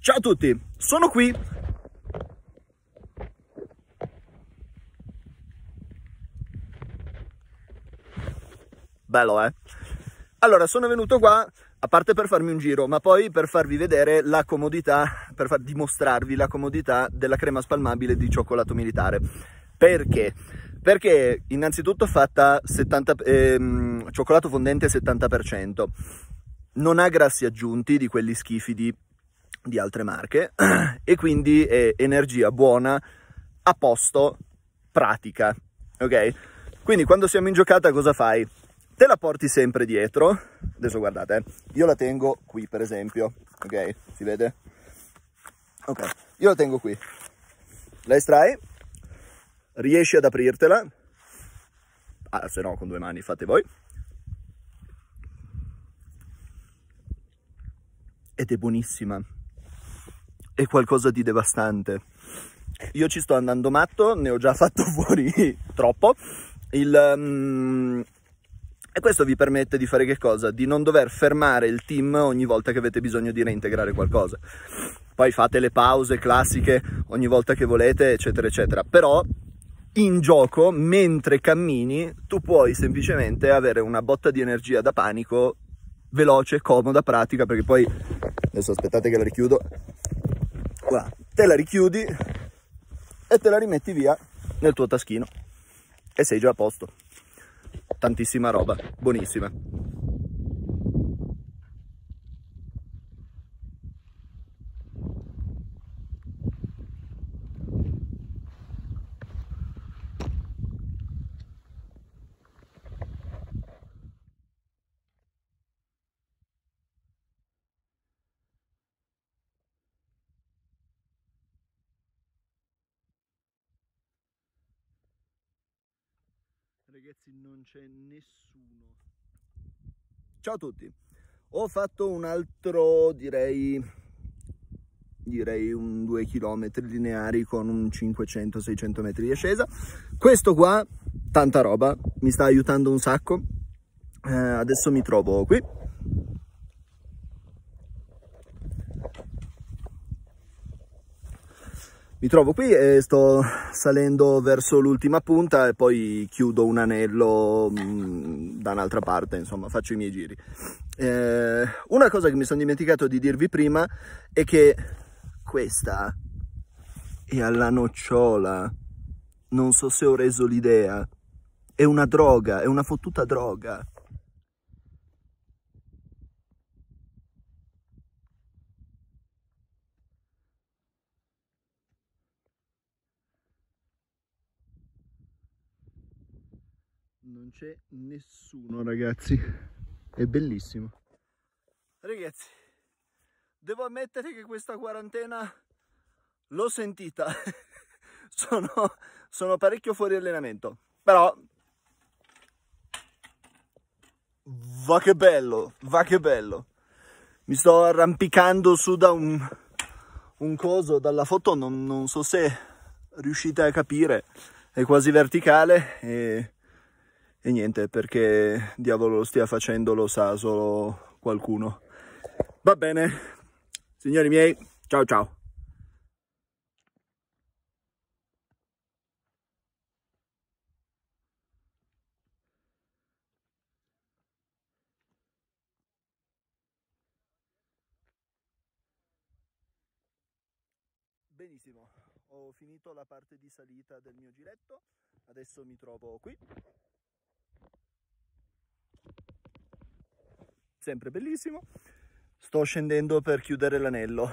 Ciao a tutti, sono qui. Bello, eh? Allora, sono venuto qua, a parte per farmi un giro, ma poi per farvi vedere la comodità, per dimostrarvi la comodità della crema spalmabile di cioccolato militare. Perché? Perché innanzitutto fatta cioccolato fondente 70%, non ha grassi aggiunti di quelli schifi di altre marche e quindi è energia buona, a posto, pratica, ok? Quindi quando siamo in giocata cosa fai? Te la porti sempre dietro, adesso guardate, io la tengo qui per esempio, ok? Si vede? Ok, io la tengo qui, la estrai, riesci ad aprirtela, se no con 2 mani fate voi, ed è buonissima, è qualcosa di devastante. Io ci sto andando matto, ne ho già fatto fuori troppo, e questo vi permette di fare che cosa? Di non dover fermare il team ogni volta che avete bisogno di reintegrare qualcosa. Poi fate le pause classiche ogni volta che volete, eccetera, eccetera. Però in gioco, mentre cammini, tu puoi semplicemente avere una botta di energia da panico, veloce, comoda, pratica, perché poi, adesso aspettate che la richiudo, qua, te la richiudi e te la rimetti via nel tuo taschino e sei già a posto. Tantissima roba, buonissima. Ragazzi, non c'è nessuno. Ciao a tutti. Ho fatto un altro, direi un 2 km lineari con un 500-600 metri di ascesa. Questo qua, tanta roba, mi sta aiutando un sacco. Adesso mi trovo qui. Mi trovo qui e sto salendo verso l'ultima punta e poi chiudo un anello da un'altra parte, insomma, faccio i miei giri. Una cosa che mi sono dimenticato di dirvi prima è che questa è alla nocciola, non so se ho reso l'idea, è una droga, è una fottuta droga. Non c'è nessuno, ragazzi, è bellissimo. Ragazzi, devo ammettere che questa quarantena l'ho sentita, sono parecchio fuori allenamento, però va che bello, va che bello. Mi sto arrampicando su da un coso, dalla foto non so se riuscite a capire, è quasi verticale e niente, perché diavolo lo stia facendo lo sa solo qualcuno. Va bene, signori miei, ciao ciao. Benissimo, ho finito la parte di salita del mio giretto, adesso mi trovo qui. Sempre bellissimo. Sto scendendo per chiudere l'anello.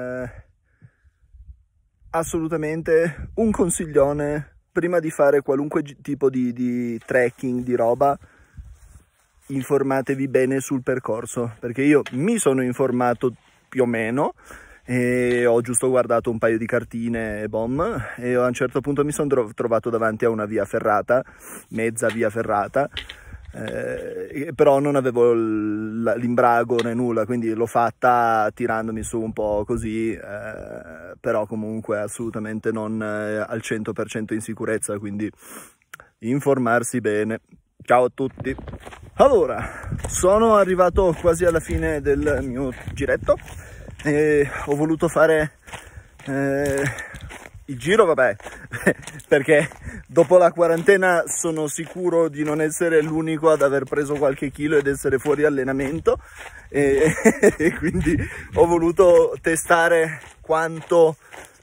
Assolutamente un consiglione, prima di fare qualunque tipo di trekking, di roba, informatevi bene sul percorso, perché io mi sono informato più o meno e ho giusto guardato un paio di cartine e a un certo punto mi sono trovato davanti a una via ferrata, mezza via ferrata, però non avevo l'imbrago né nulla, quindi l'ho fatta tirandomi su un po' così, però comunque assolutamente non al 100% in sicurezza, quindi informarsi bene. Ciao a tutti. Allora, sono arrivato quasi alla fine del mio giretto, e ho voluto fare il giro, vabbè, perché dopo la quarantena sono sicuro di non essere l'unico ad aver preso qualche chilo ed essere fuori allenamento, e quindi ho voluto testare quanto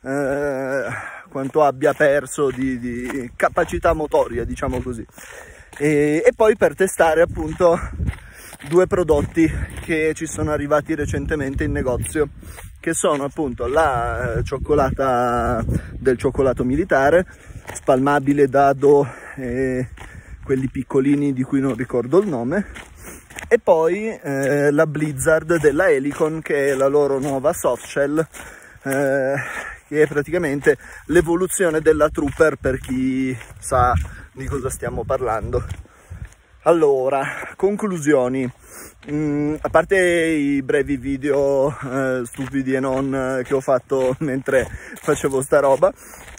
abbia perso di capacità motoria, diciamo così, e poi per testare appunto due prodotti che ci sono arrivati recentemente in negozio, che sono appunto la cioccolata del cioccolato militare, spalmabile dado e quelli piccolini di cui non ricordo il nome, e poi la Blizzard della Helicon, che è la loro nuova soft shell, che è praticamente l'evoluzione della Trooper, per chi sa di cosa stiamo parlando. Allora, conclusioni. A parte i brevi video stupidi e non che ho fatto mentre facevo sta roba,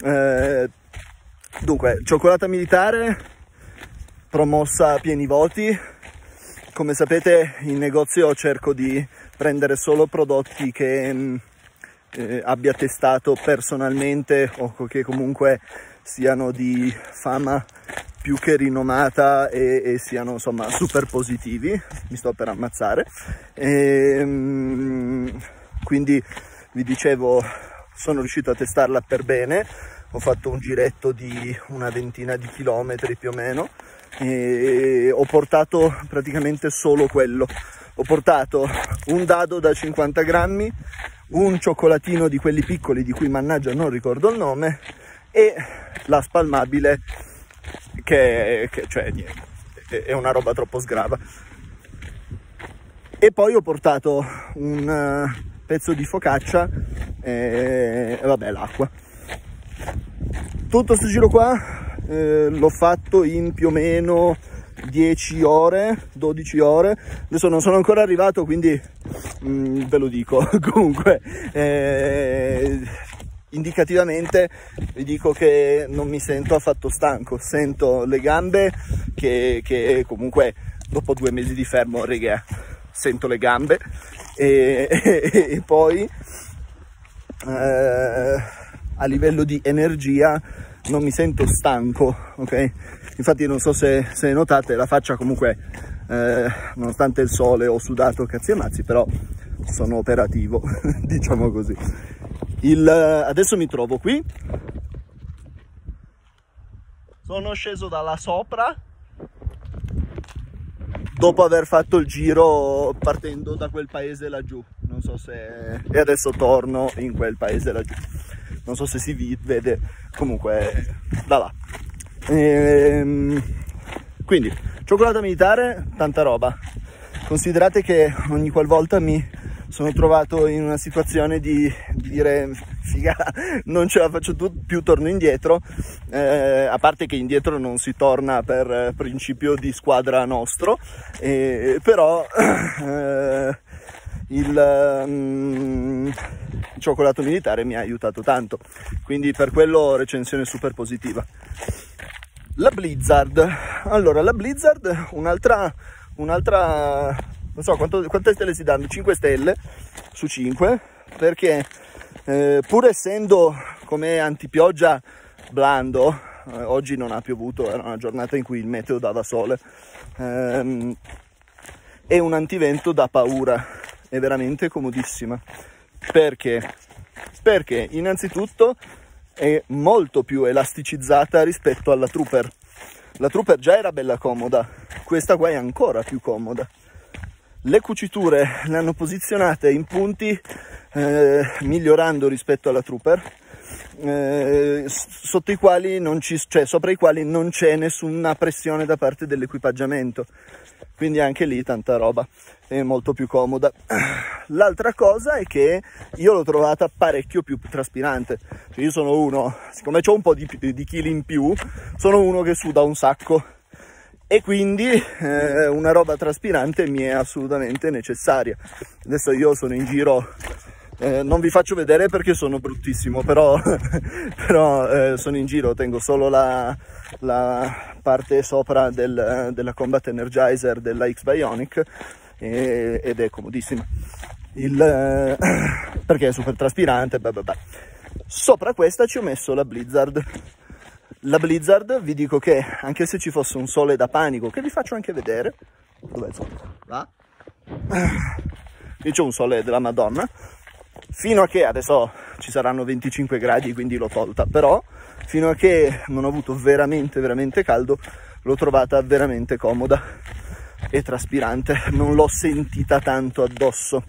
dunque, cioccolata militare promossa a pieni voti. Come sapete, in negozio cerco di prendere solo prodotti che abbia testato personalmente o che comunque siano di fama più che rinomata e siano insomma super positivi. Mi sto per ammazzare, quindi vi dicevo, sono riuscito a testarla per bene. Ho fatto un giretto di una ventina di chilometri più o meno e ho portato praticamente solo quello. Ho portato un dado da 50 grammi, un cioccolatino di quelli piccoli di cui mannaggia non ricordo il nome, e la spalmabile che cioè è una roba troppo sgrava. E poi ho portato un pezzo di focaccia e vabbè, l'acqua. Tutto questo giro qua l'ho fatto in più o meno 10 ore, 12 ore. Adesso non sono ancora arrivato, quindi ve lo dico. Comunque indicativamente vi dico che non mi sento affatto stanco, sento le gambe che comunque dopo 2 mesi di fermo, regà, sento le gambe, e poi a livello di energia non mi sento stanco, ok? Infatti non so se notate la faccia, comunque nonostante il sole ho sudato cazzi e mazzi, però sono operativo, diciamo così. Adesso mi trovo qui, sono sceso dalla sopra dopo aver fatto il giro partendo da quel paese laggiù, non so se, e adesso torno in quel paese laggiù, non so se si vede, comunque da là. Quindi cioccolata militare, tanta roba. Considerate che ogni qualvolta mi sono trovato in una situazione di dire figa, non ce la faccio più, torno indietro, a parte che indietro non si torna per principio di squadra nostro, però il cioccolato militare mi ha aiutato tanto, quindi per quello recensione super positiva. La Blizzard, allora la Blizzard un'altra non so quante stelle si danno, 5 stelle su 5, perché pur essendo come antipioggia blando, oggi non ha piovuto, era una giornata in cui il meteo dava sole, è un antivento da paura, è veramente comodissima. Perché? Perché innanzitutto è molto più elasticizzata rispetto alla Trooper. La Trooper già era bella comoda, questa qua è ancora più comoda. Le cuciture le hanno posizionate in punti migliorando rispetto alla Trooper, sotto i quali sopra i quali non c'è nessuna pressione da parte dell'equipaggiamento, quindi anche lì tanta roba, è molto più comoda. L'altra cosa è che io l'ho trovata parecchio più traspirante, cioè io sono uno, siccome ho un po' di chili in più, sono uno che suda un sacco, e quindi una roba traspirante mi è assolutamente necessaria. Adesso io sono in giro, non vi faccio vedere perché sono bruttissimo, però sono in giro, tengo solo la parte sopra della Combat Energizer della X Bionic ed è comodissima. perché è super traspirante, blah blah blah. Sopra questa ci ho messo la Blizzard. La Blizzard, vi dico che anche se ci fosse un sole da panico, che vi faccio anche vedere, dov'è il sole? Là? Qui c'è un sole della Madonna, fino a che adesso ci saranno 25 gradi, quindi l'ho tolta, però fino a che non ho avuto veramente veramente caldo, l'ho trovata veramente comoda e traspirante, non l'ho sentita tanto addosso.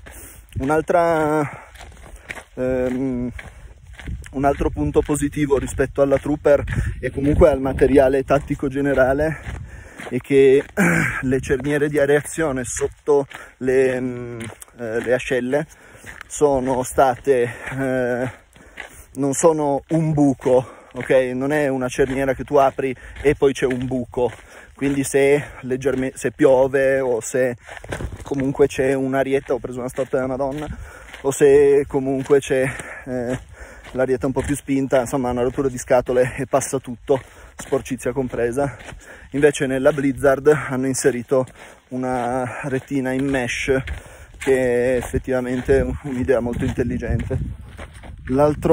Un altro punto positivo rispetto alla Trooper e comunque al materiale tattico generale è che le cerniere di areazione sotto le ascelle sono state, non sono un buco, ok? Non è una cerniera che tu apri e poi c'è un buco, quindi se piove o se comunque c'è un'arietta, ho preso una storta della Madonna, o se comunque c'è l'arietta un po' più spinta, insomma una rottura di scatole e passa tutto, sporcizia compresa. Invece nella Blizzard hanno inserito una retina in mesh, che è effettivamente un'idea molto intelligente. L'altra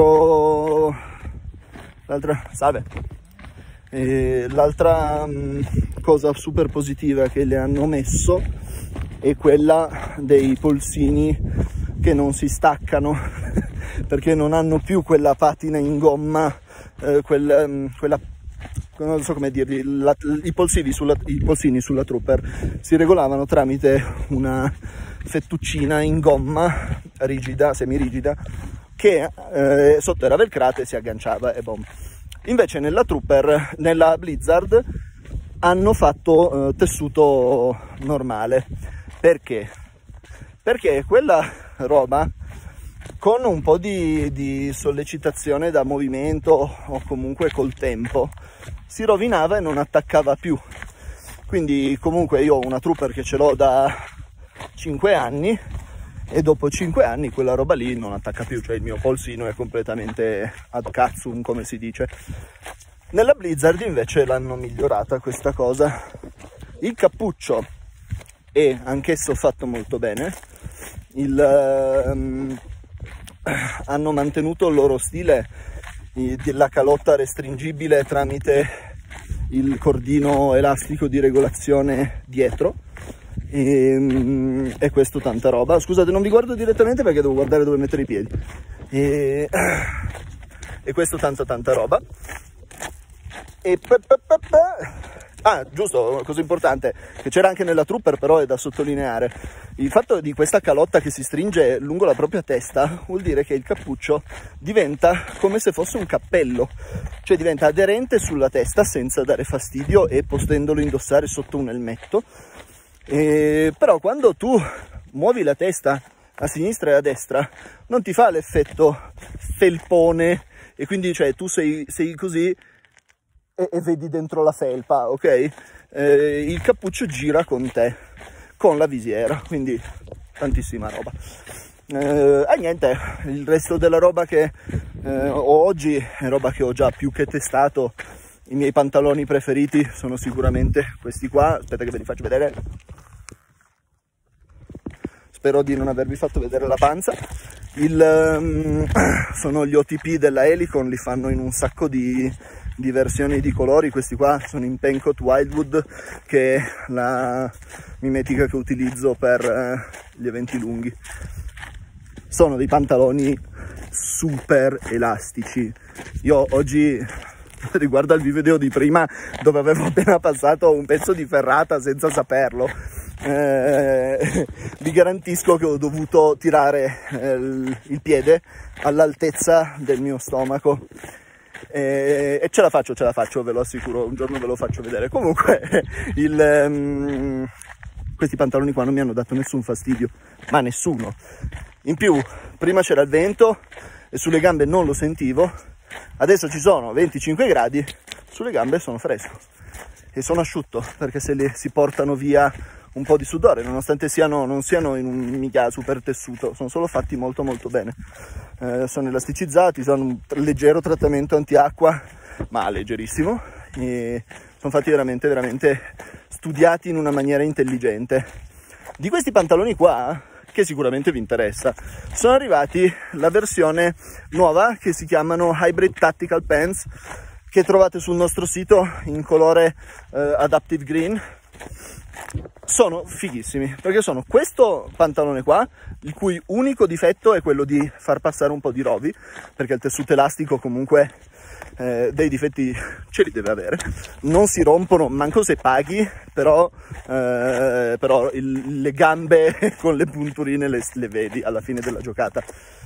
cosa super positiva che le hanno messo è quella dei polsini che non si staccano perché non hanno più quella patina in gomma, quella non so come dirgli, i polsini sulla Trooper si regolavano tramite una fettuccina in gomma rigida, semirigida, che sotto era velcrata e si agganciava e boom. Invece nella Blizzard hanno fatto tessuto normale. Perché? Perché quella roba con un po' di sollecitazione da movimento o comunque col tempo si rovinava e non attaccava più. Quindi comunque io ho una Trooper che ce l'ho da 5 anni e dopo 5 anni quella roba lì non attacca più, cioè il mio polsino è completamente ad cazzum, come si dice. Nella Blizzard invece l'hanno migliorata questa cosa. Il cappuccio è anch'esso fatto molto bene, hanno mantenuto il loro stile della calotta restringibile tramite il cordino elastico di regolazione dietro, e questo tanta roba. Scusate, non vi guardo direttamente perché devo guardare dove mettere i piedi, e questo tanta roba. Giusto, cosa importante, che c'era anche nella Trooper, però è da sottolineare. Il fatto di questa calotta che si stringe lungo la propria testa vuol dire che il cappuccio diventa come se fosse un cappello, cioè diventa aderente sulla testa senza dare fastidio e potendolo indossare sotto un elmetto. Però quando tu muovi la testa a sinistra e a destra non ti fa l'effetto felpone, e quindi cioè tu sei così e vedi dentro la felpa, ok? Il cappuccio gira con te, con la visiera, quindi tantissima roba. Niente, il resto della roba che ho oggi è roba che ho già più che testato. I miei pantaloni preferiti sono sicuramente questi qua, aspetta che ve li faccio vedere. Spero di non avervi fatto vedere la panza. Sono gli OTP della Helicon, li fanno in un sacco di versioni di colori. Questi qua sono in Pencot Wildwood, che è la mimetica che utilizzo per gli eventi lunghi. Sono dei pantaloni super elastici. Io oggi, riguardo al video di prima dove avevo appena passato un pezzo di ferrata senza saperlo, vi garantisco che ho dovuto tirare il piede all'altezza del mio stomaco, e ce la faccio, ve lo assicuro, un giorno ve lo faccio vedere. Comunque questi pantaloni qua non mi hanno dato nessun fastidio, ma nessuno. In più prima c'era il vento e sulle gambe non lo sentivo, adesso ci sono 25 gradi, sulle gambe sono fresco e sono asciutto, perché si portano via un po' di sudore, nonostante non siano in un mica super tessuto, sono solo fatti molto molto bene. Sono elasticizzati, sono un leggero trattamento antiacqua, ma leggerissimo, e sono fatti veramente veramente studiati in una maniera intelligente. Di questi pantaloni qua, che sicuramente vi interessa. Sono arrivati la versione nuova che si chiamano Hybrid Tactical Pants, che trovate sul nostro sito in colore Adaptive Green. Sono fighissimi perché sono questo pantalone qua, il cui unico difetto è quello di far passare un po' di rovi, perché il tessuto elastico comunque dei difetti ce li deve avere, non si rompono manco se paghi, però le gambe con le punturine le vedi alla fine della giocata.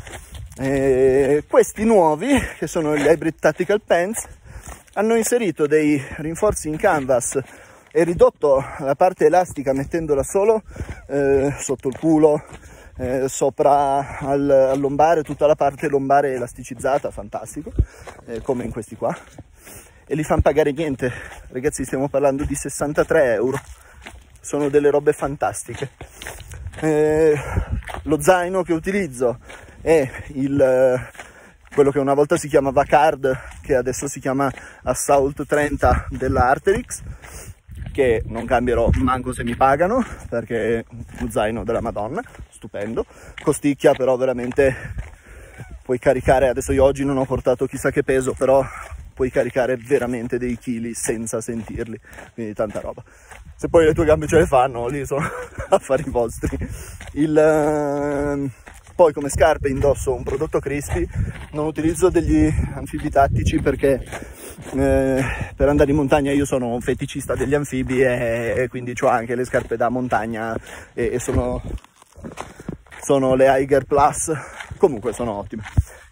Questi nuovi, che sono gli Hybrid Tactical Pants, hanno inserito dei rinforzi in canvas e ridotto la parte elastica mettendola solo sotto il culo, sopra al lombare, tutta la parte lombare elasticizzata, fantastico, come in questi qua, e li fanno pagare niente, ragazzi, stiamo parlando di 63 euro, sono delle robe fantastiche. Lo zaino che utilizzo è quello che una volta si chiamava Card, che adesso si chiama Assault 30 della Arc'teryx, che non cambierò manco se mi pagano, perché è uno zaino della Madonna, stupendo, costicchia, però veramente puoi caricare, adesso io oggi non ho portato chissà che peso, però puoi caricare veramente dei chili senza sentirli, quindi tanta roba. Se poi le tue gambe ce le fanno, lì sono affari vostri. Poi come scarpe indosso un prodotto Crispy, non utilizzo degli anfibi tattici perché per andare in montagna io sono un feticista degli anfibi e quindi ho anche le scarpe da montagna e sono le Hygger Plus, comunque sono ottime.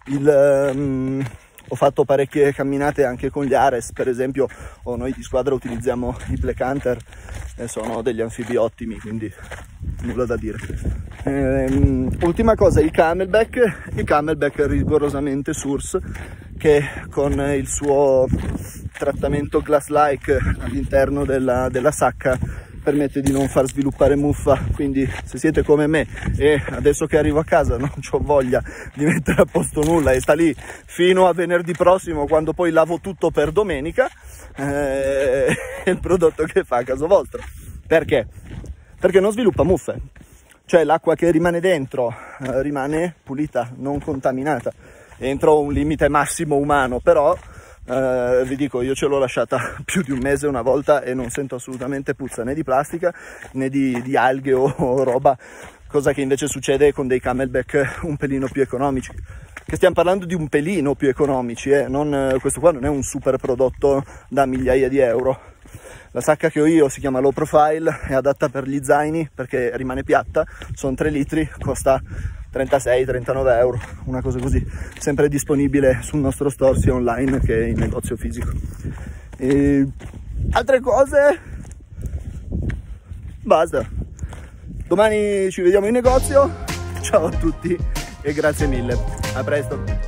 Ho fatto parecchie camminate anche con gli Ares, per esempio, o noi di squadra utilizziamo i Black Hunter e sono degli anfibi ottimi, quindi nulla da dire. Ultima cosa, i Camelback rigorosamente Source, che con il suo trattamento glass-like all'interno della sacca permette di non far sviluppare muffa, quindi se siete come me e adesso che arrivo a casa non ho voglia di mettere a posto nulla e sta lì fino a venerdì prossimo, quando poi lavo tutto per domenica, è il prodotto che fa a caso vostro. Perché? Perché non sviluppa muffe, cioè l'acqua che rimane dentro rimane pulita, non contaminata, entro un limite massimo umano, però vi dico, io ce l'ho lasciata più di un mese una volta e non sento assolutamente puzza né di plastica né di alghe o roba, cosa che invece succede con dei Camelback un pelino più economici, che stiamo parlando di un pelino più economici, questo qua non è un super prodotto da migliaia di euro. La sacca che ho io si chiama Low Profile, è adatta per gli zaini perché rimane piatta, sono 3 litri, costa 36-39 euro, una cosa così, sempre disponibile sul nostro store sia online che in negozio fisico. E altre cose? Basta, domani ci vediamo in negozio, ciao a tutti e grazie mille, a presto.